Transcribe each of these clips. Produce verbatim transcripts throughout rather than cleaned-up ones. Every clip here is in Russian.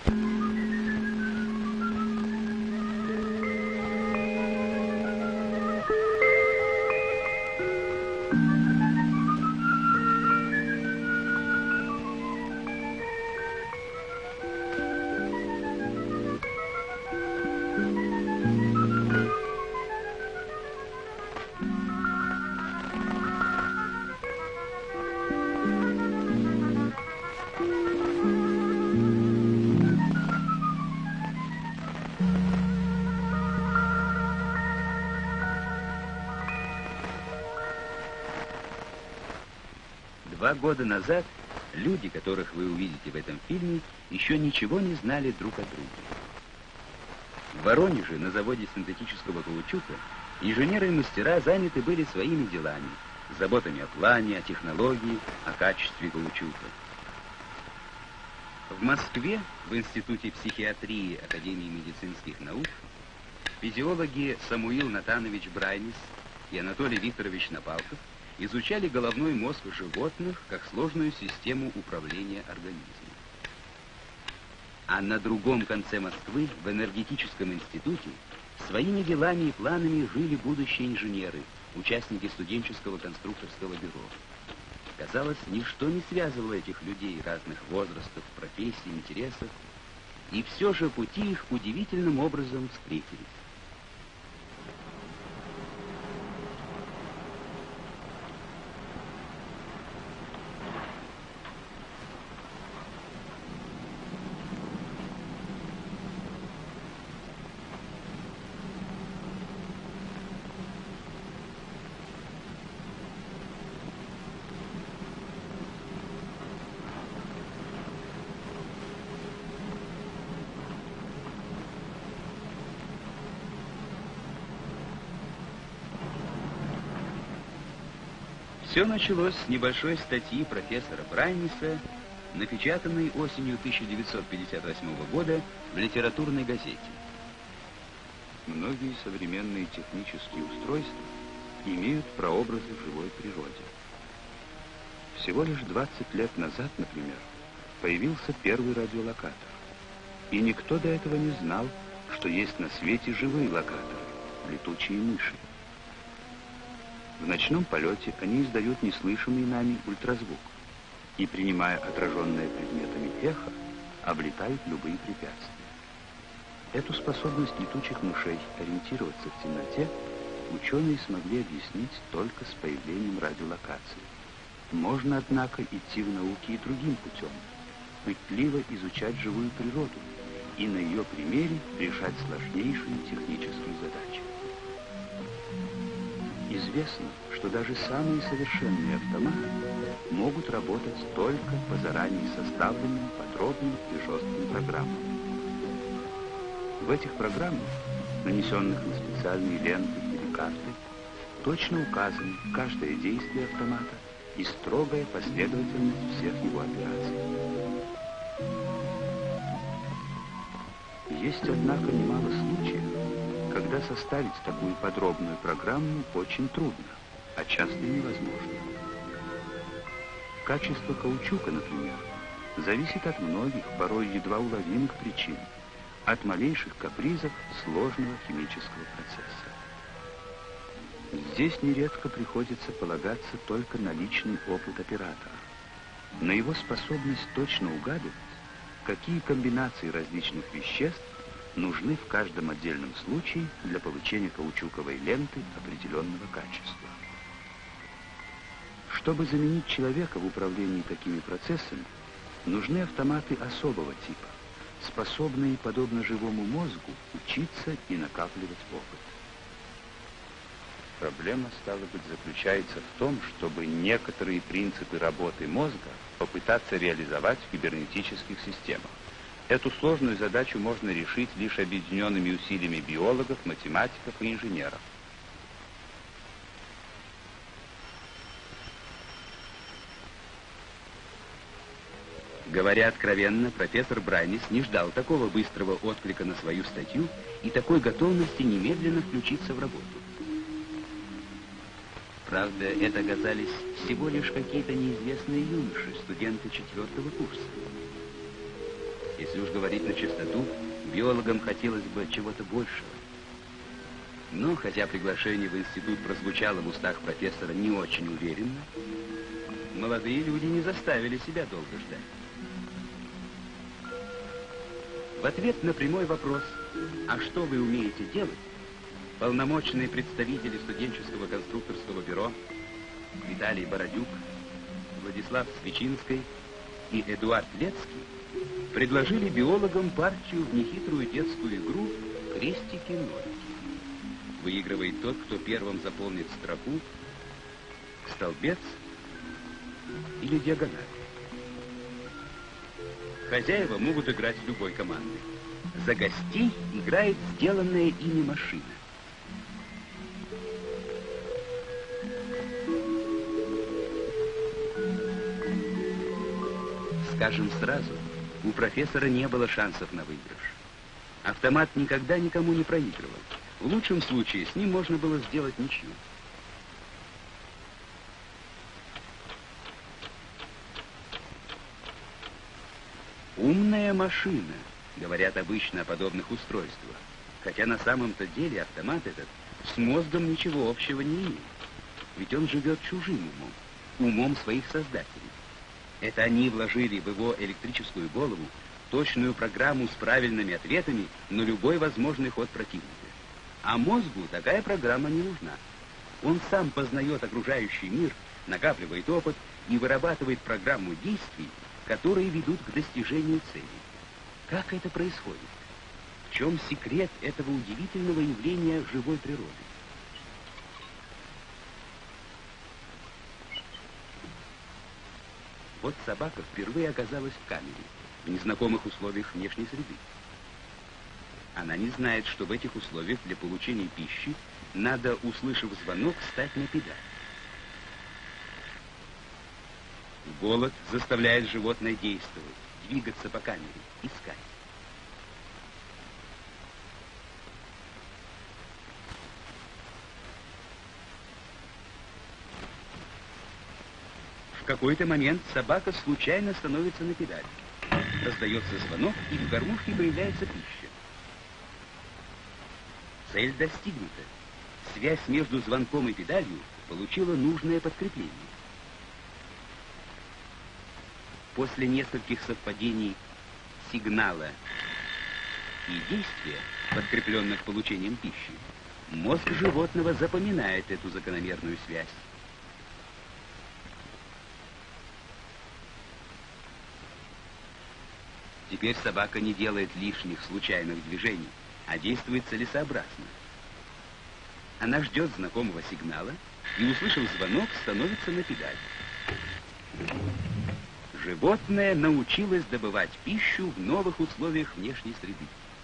Два года назад люди, которых вы увидите в этом фильме, еще ничего не знали друг о друге. В Воронеже на заводе синтетического каучука инженеры и мастера заняты были своими делами, заботами о плане, о технологии, о качестве каучука. В Москве, в Институте психиатрии Академии медицинских наук, физиологи Самуил Натанович Брайнис и Анатолий Викторович Напалков изучали головной мозг животных как сложную систему управления организмом. А на другом конце Москвы, в энергетическом институте, своими делами и планами жили будущие инженеры, участники студенческого конструкторского бюро. Казалось, ничто не связывало этих людей разных возрастов, профессий, интересов, и все же пути их удивительным образом встретились. Все началось с небольшой статьи профессора Брайниса, напечатанной осенью тысяча девятьсот пятьдесят восьмого года в литературной газете. Многие современные технические устройства имеют прообразы в живой природе. Всего лишь двадцать лет назад, например, появился первый радиолокатор. И никто до этого не знал, что есть на свете живые локаторы, летучие мыши. В ночном полете они издают неслышимый нами ультразвук и, принимая отраженное предметами эхо, облетают любые препятствия. Эту способность летучих мышей ориентироваться в темноте ученые смогли объяснить только с появлением радиолокации. Можно, однако, идти в науке и другим путем, пытливо изучать живую природу и на ее примере решать сложнейшие технические задачи. Известно, что даже самые совершенные автоматы могут работать только по заранее составленным, подробным и жестким программам. В этих программах, нанесенных на специальные ленты или карты, точно указаны каждое действие автомата и строгая последовательность всех его операций. Есть, однако, немало случаев, когда составить такую подробную программу очень трудно, а часто и невозможно. Качество каучука, например, зависит от многих, порой едва уловимых причин, от малейших капризов сложного химического процесса. Здесь нередко приходится полагаться только на личный опыт оператора, на его способность точно угадывать, какие комбинации различных веществ нужны в каждом отдельном случае для получения каучуковой ленты определенного качества. Чтобы заменить человека в управлении такими процессами, нужны автоматы особого типа, способные, подобно живому мозгу, учиться и накапливать опыт. Проблема, стало быть, заключается в том, чтобы некоторые принципы работы мозга попытаться реализовать в кибернетических системах. Эту сложную задачу можно решить лишь объединенными усилиями биологов, математиков и инженеров. Говоря откровенно, профессор Брайнис не ждал такого быстрого отклика на свою статью и такой готовности немедленно включиться в работу. Правда, это оказались всего лишь какие-то неизвестные юноши, студенты четвертого курса. Если уж говорить на чистоту, биологам хотелось бы чего-то большего. Но, хотя приглашение в институт прозвучало в устах профессора не очень уверенно, молодые люди не заставили себя долго ждать. В ответ на прямой вопрос «А что вы умеете делать?» полномочные представители студенческого конструкторского бюро Виталий Бородюк, Владислав Свечинский и Эдуард Лецкий предложили биологам партию в нехитрую детскую игру «Крестики-нолики». Выигрывает тот, кто первым заполнит строку, столбец или диагональ. Хозяева могут играть в любой команды. За гостей играет сделанная ими машина. Скажем сразу, у профессора не было шансов на выигрыш. Автомат никогда никому не проигрывал. В лучшем случае с ним можно было сделать ничью. Умная машина, говорят обычно о подобных устройствах, хотя на самом-то деле автомат этот с мозгом ничего общего не имеет. Ведь он живет чужим умом, умом своих создателей. Это они вложили в его электрическую голову точную программу с правильными ответами на любой возможный ход противника. А мозгу такая программа не нужна. Он сам познает окружающий мир, накапливает опыт и вырабатывает программу действий, которые ведут к достижению цели. Как это происходит? В чем секрет этого удивительного явления живой природы? Вот собака впервые оказалась в камере, в незнакомых условиях внешней среды. Она не знает, что в этих условиях для получения пищи надо, услышав звонок, встать на педаль. Голод заставляет животное действовать, двигаться по камере, искать. В какой-то момент собака случайно становится на педаль. Раздается звонок, и в кормушке появляется пища. Цель достигнута. Связь между звонком и педалью получила нужное подкрепление. После нескольких совпадений сигнала и действия, подкрепленных получением пищи, мозг животного запоминает эту закономерную связь. Теперь собака не делает лишних случайных движений, а действует целесообразно. Она ждет знакомого сигнала и, услышав звонок, становится на педаль. Животное научилось добывать пищу в новых условиях внешней среды.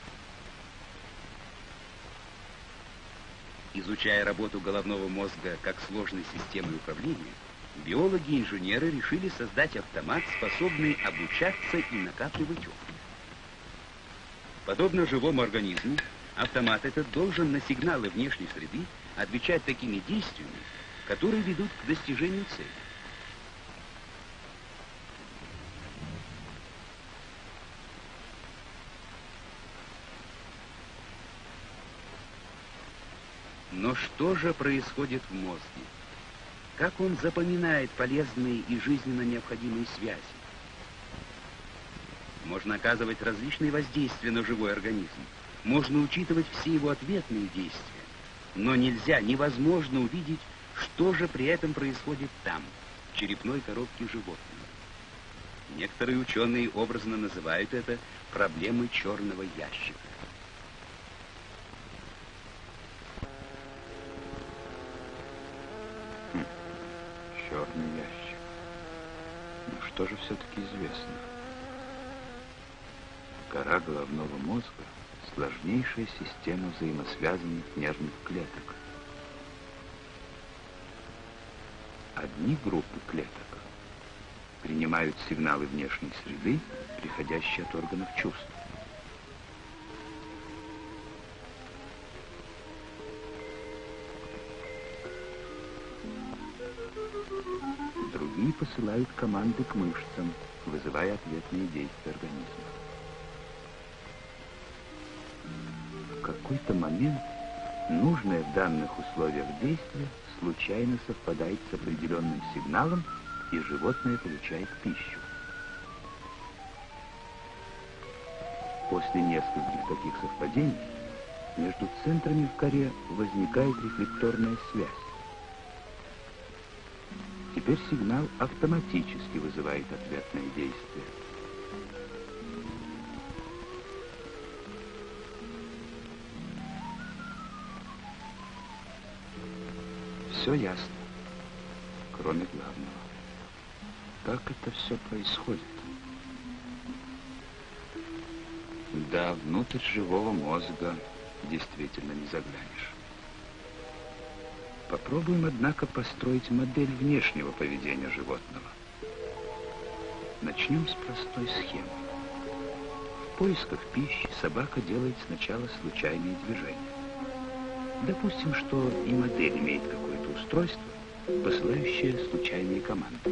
Изучая работу головного мозга как сложной системы управления, биологи и инженеры решили создать автомат, способный обучаться и накапливать опыт. Подобно живому организму, автомат этот должен на сигналы внешней среды отвечать такими действиями, которые ведут к достижению цели. Но что же происходит в мозге? Как он запоминает полезные и жизненно необходимые связи? Можно оказывать различные воздействия на живой организм. Можно учитывать все его ответные действия. Но нельзя, невозможно увидеть, что же при этом происходит там, в черепной коробке животного. Некоторые ученые образно называют это проблемой черного ящика. Черный ящик. Но что же все-таки известно? Кора головного мозга — сложнейшая система взаимосвязанных нервных клеток. Одни группы клеток принимают сигналы внешней среды, приходящие от органов чувств. Другие посылают команды к мышцам, вызывая ответные действия организма. какой-то момент нужное в данных условиях действие случайно совпадает с определенным сигналом, и животное получает пищу. После нескольких таких совпадений между центрами в коре возникает рефлекторная связь. Теперь сигнал автоматически вызывает ответное действие. Все ясно, кроме главного. Как это все происходит? Да, внутрь живого мозга действительно не заглянешь. Попробуем, однако, построить модель внешнего поведения животного. Начнем с простой схемы. В поисках пищи собака делает сначала случайные движения. Допустим, что и модель имеет какое-то устройство, посылающее случайные команды.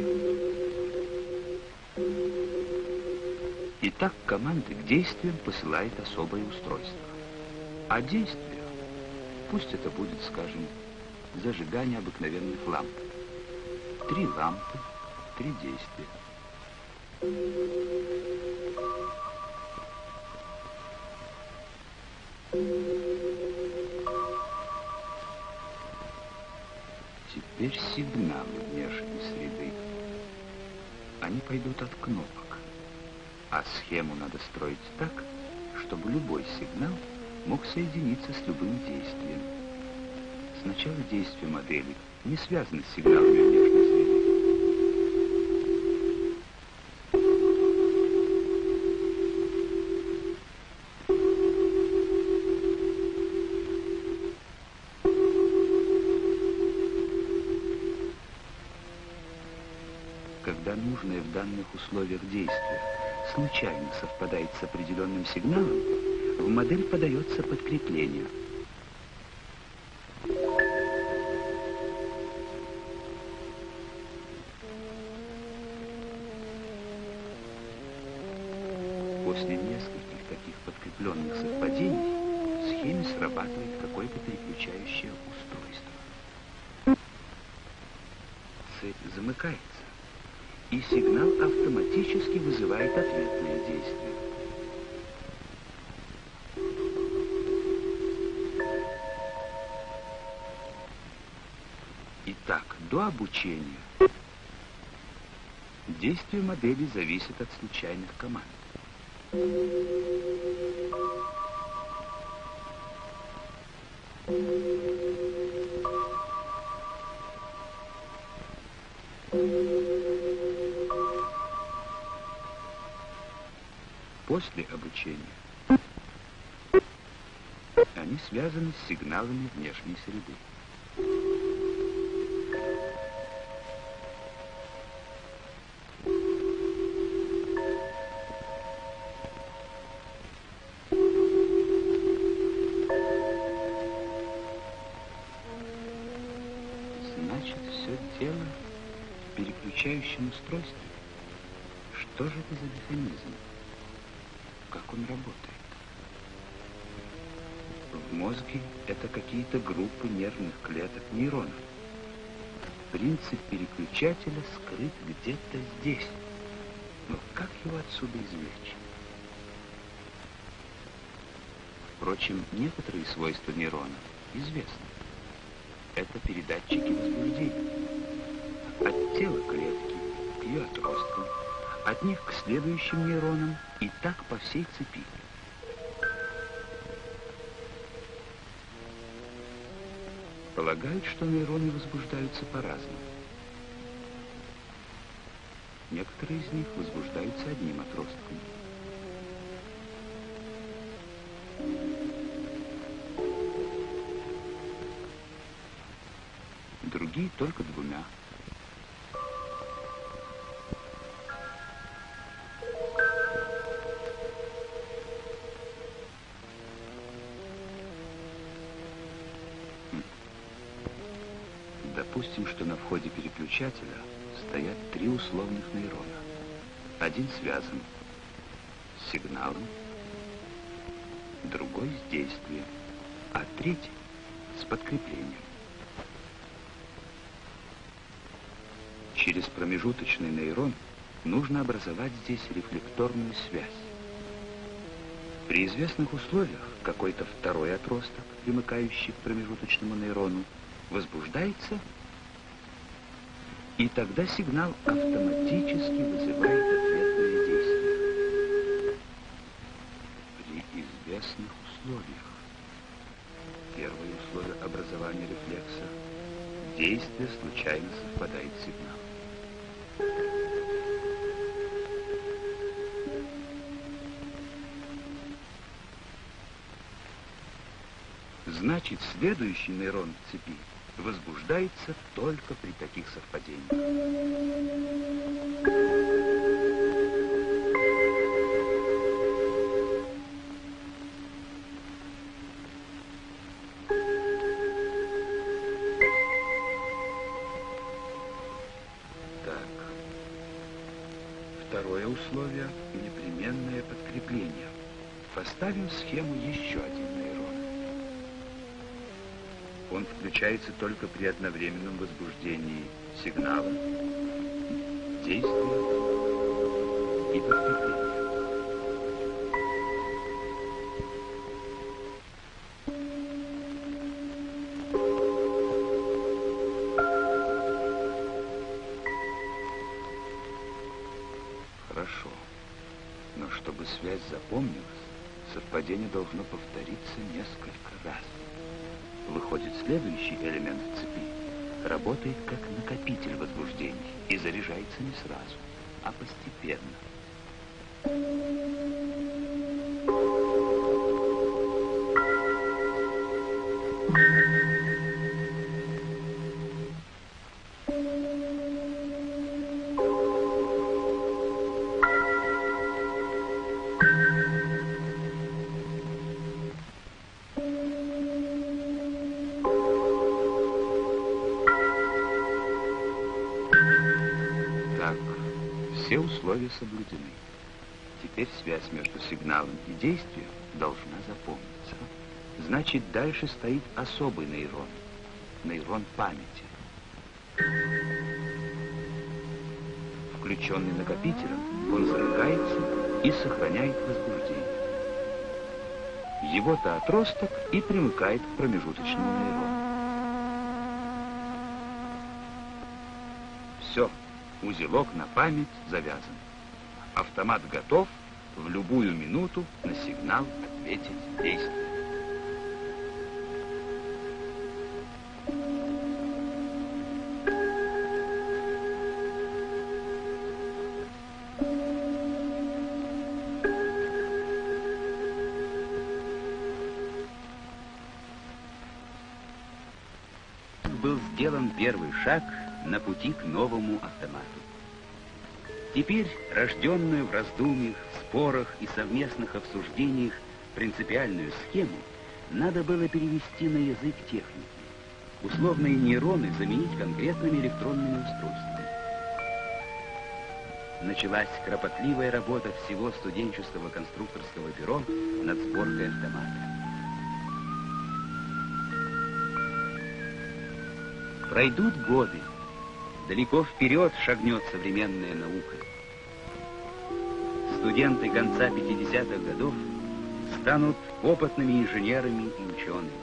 Итак, команды к действиям посылает особое устройство. А действие, пусть это будет, скажем, зажигание обыкновенных ламп. Три лампы, три действия. Теперь сигналы внешней среды. Они пойдут от кнопок. А схему надо строить так, чтобы любой сигнал мог соединиться с любым действием. Сначала действие модели не связано с сигналами внешней среды. Когда нужное в данных условиях действие случайно совпадает с определенным сигналом, в модель подается подкрепление. После нескольких таких подкрепленных совпадений в схеме срабатывает какое-то переключающее устройство. Цепь замыкается, и сигнал автоматически вызывает ответное действие. Итак, до обучения действие модели зависит от случайных команд. После обучения они связаны с сигналами внешней среды. Значит, все дело в переключающем устройстве. Что же это за механизм? Как он работает? В мозге это какие-то группы нервных клеток нейронов. Принцип переключателя скрыт где-то здесь. Но как его отсюда извлечь? Впрочем, некоторые свойства нейрона известны. Это передатчики возбуждения. От тела клетки к ее отросткам, от них к следующим нейронам и так по всей цепи. Полагают, что нейроны возбуждаются по-разному. Некоторые из них возбуждаются одним отростком. Другие только двумя. Допустим, что на входе переключателя стоят три условных нейрона. Один связан с сигналом, другой с действием. а треть с подкреплением. Через промежуточный нейрон нужно образовать здесь рефлекторную связь. При известных условиях какой-то второй отросток, примыкающий к промежуточному нейрону, возбуждается, и тогда сигнал автоматически вызывает ответное действие. При известных условиях. Первое условие образования рефлекса. Действие случайно совпадает с сигналом. Значит, следующий нейрон в цепи возбуждается только при таких совпадениях. Так. Второе условие — непременное подкрепление. Поставим в схему еще один нейрон. Он включается только при одновременном возбуждении сигнала, действия и подкрепления. Хорошо. Но чтобы связь запомнилась, совпадение должно повториться несколько раз. Выходит, следующий элемент в цепи работает как накопитель возбуждений и заряжается не сразу, а постепенно. Все условия соблюдены. Теперь связь между сигналом и действием должна запомниться. Значит, дальше стоит особый нейрон. Нейрон памяти. Включенный накопителем, он замыкается и сохраняет возбуждение. Его-то отросток и примыкает к промежуточному нейрону. Все. Узелок на память завязан. Автомат готов в любую минуту на сигнал ответить действием. Был сделан первый шаг на пути к новому автомату. Теперь рожденную в раздумьях, спорах и совместных обсуждениях принципиальную схему надо было перевести на язык техники, условные нейроны заменить конкретными электронными устройствами. Началась кропотливая работа всего студенческого конструкторского бюро над сборкой автомата. Пройдут годы. Далеко вперед шагнет современная наука. Студенты конца пятидесятых годов станут опытными инженерами и учеными.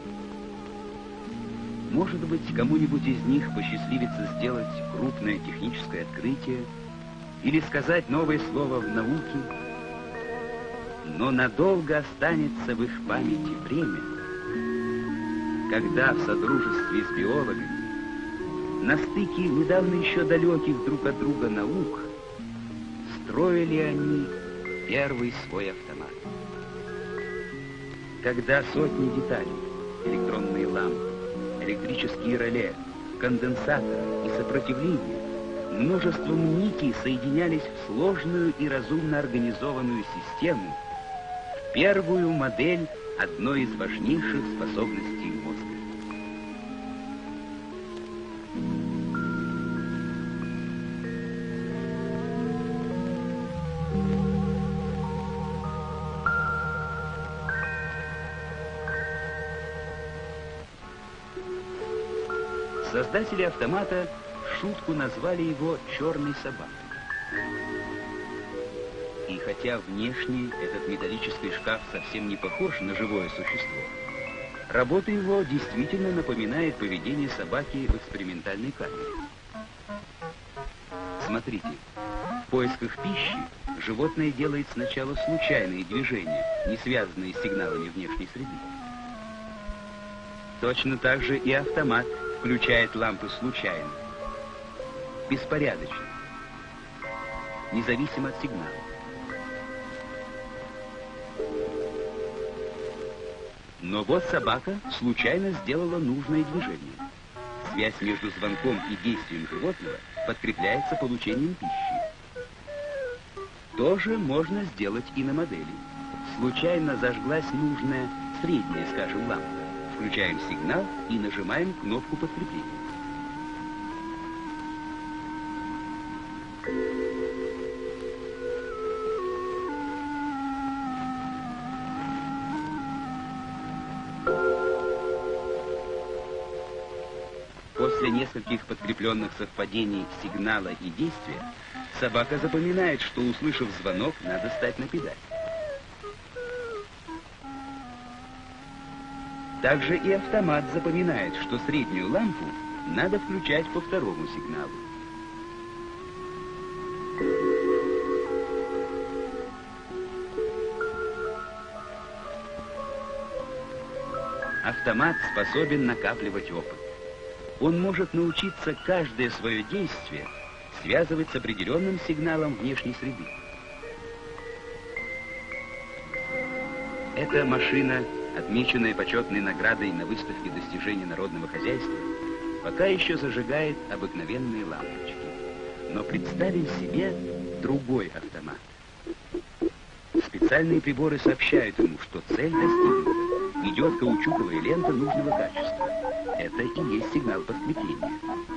Может быть, кому-нибудь из них посчастливится сделать крупное техническое открытие или сказать новое слово в науке, но надолго останется в их памяти время, когда в содружестве с биологами на стыке недавно еще далеких друг от друга наук строили они первый свой автомат. Когда сотни деталей, электронные лампы, электрические реле, конденсаторы и сопротивления множеством нитей соединялись в сложную и разумно организованную систему, в первую модель одной из важнейших способностей мозга. Создатели автомата в шутку назвали его «черной собакой». И хотя внешне этот металлический шкаф совсем не похож на живое существо, работа его действительно напоминает поведение собаки в экспериментальной камере. Смотрите, в поисках пищи животное делает сначала случайные движения, не связанные с сигналами внешней среды. Точно так же и автомат включает лампы случайно, беспорядочно, независимо от сигнала. Но вот собака случайно сделала нужное движение. Связь между звонком и действием животного подкрепляется получением пищи. То же можно сделать и на модели. Случайно зажглась нужная средняя, скажем, лампа. Включаем сигнал и нажимаем кнопку подкрепления. После нескольких подкрепленных совпадений сигнала и действия, собака запоминает, что, услышав звонок, надо стать на педаль. Также и автомат запоминает, что среднюю лампу надо включать по второму сигналу. Автомат способен накапливать опыт. Он может научиться каждое свое действие связывать с определенным сигналом внешней среды. Эта машина, отмеченная почетной наградой на выставке достижений народного хозяйства, пока еще зажигает обыкновенные лампочки. Но представим себе другой автомат. Специальные приборы сообщают ему, что цель достигнута. Идет каучуковая лента нужного качества. Это и есть сигнал подкрепления.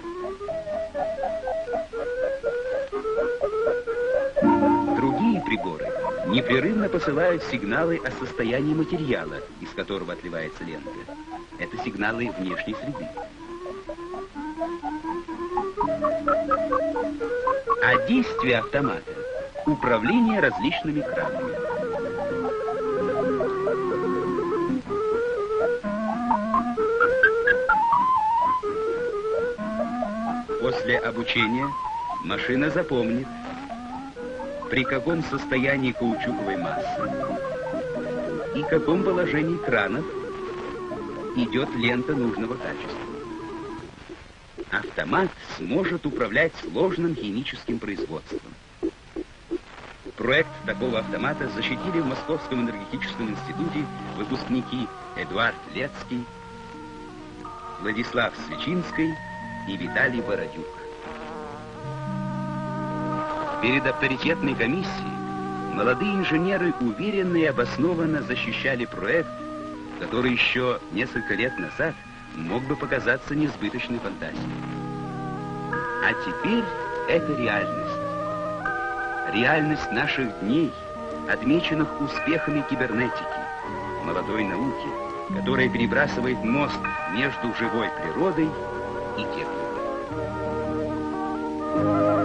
Другие приборы непрерывно посылают сигналы о состоянии материала, из которого отливается лента. Это сигналы внешней среды. А действие автомата — управление различными кранами. После обучения машина запомнит, при каком состоянии каучуковой массы и каком положении кранов идет лента нужного качества. Автомат сможет управлять сложным химическим производством. Проект такого автомата защитили в Московском энергетическом институте выпускники Эдуард Лецкий, Владислав Свечинский и Виталий Бородюк. Перед авторитетной комиссией молодые инженеры уверенно и обоснованно защищали проект, который еще несколько лет назад мог бы показаться несбыточной фантазией. А теперь это реальность. Реальность наших дней, отмеченных успехами кибернетики, молодой науки, которая перебрасывает мост между живой природой и техникой.